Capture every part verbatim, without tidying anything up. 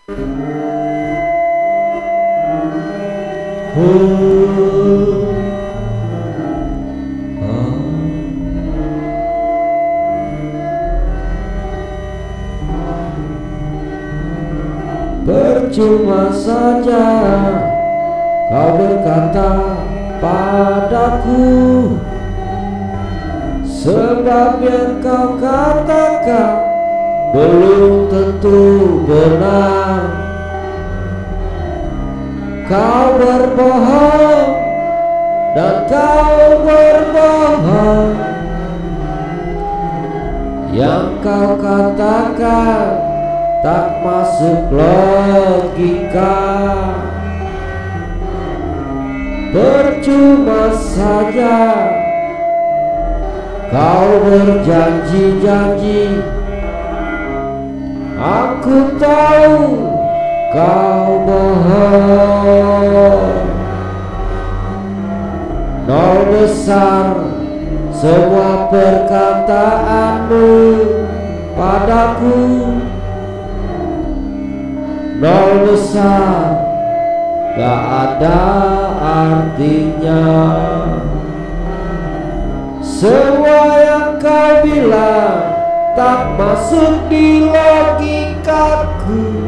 Percuma saja kau berkata padaku, sebab yang kau katakan belum tentu benar. Kau berbohong dan kau berbohong. Yang kau katakan tak masuk logika. Percuma saja kau berjanji-janji. Aku tahu kau bohong. Nol besar semua perkataanmu padaku. Nol besar gak ada artinya. Semua yang kau bilang tak masuk di logikaku.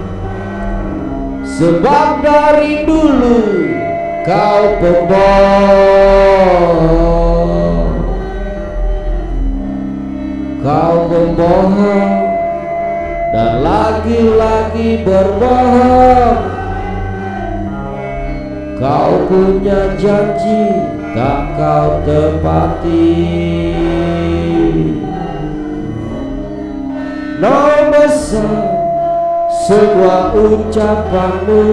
Sebab dari dulu kau pembohong. Kau pembohong dan lagi-lagi berbohong. Kau punya janji tak kau tepati. Nol besar semua ucapanmu.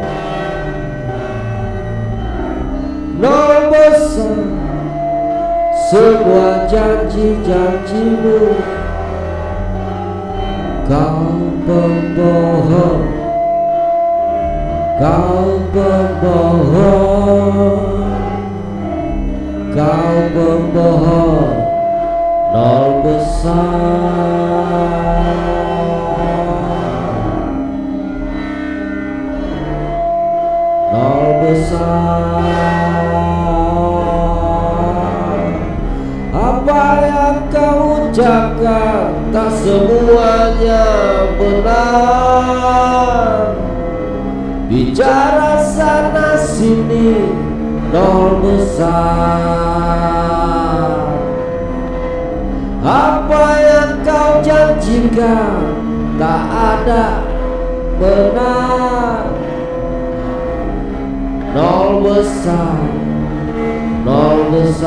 Nol besar semua janji-janjimu. Kau pembohong. Kau pembohong. Kau pembohong. Nol besar. Nol besar. Apa yang kau ucapkan tak semuanya benar. Bicara sana sini nol besar. Apa yang kau janjikan tak ada benar. Nol besar, nol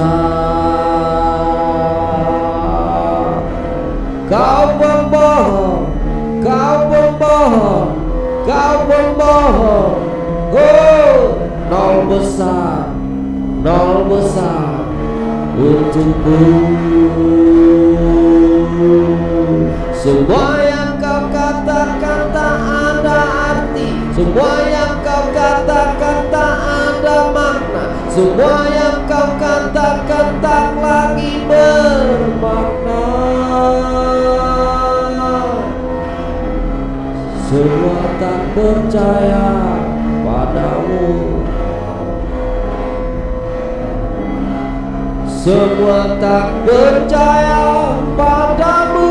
besar. Kau pembohong, kau pembohong, kau pembohong. Oh, nol besar, nol besar untukku. Semua yang kau katakan tak ada arti. Semua yang kau katakan tak ada makna. Semua yang kau katakan tak lagi bermakna. Semua tak percaya padamu. Semua tak percaya padamu.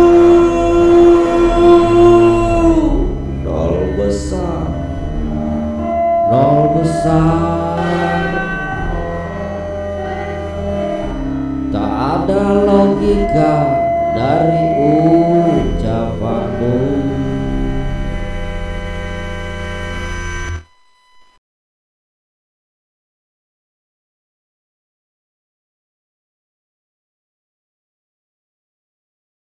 Nol besar, nol besar. Tak ada logika dari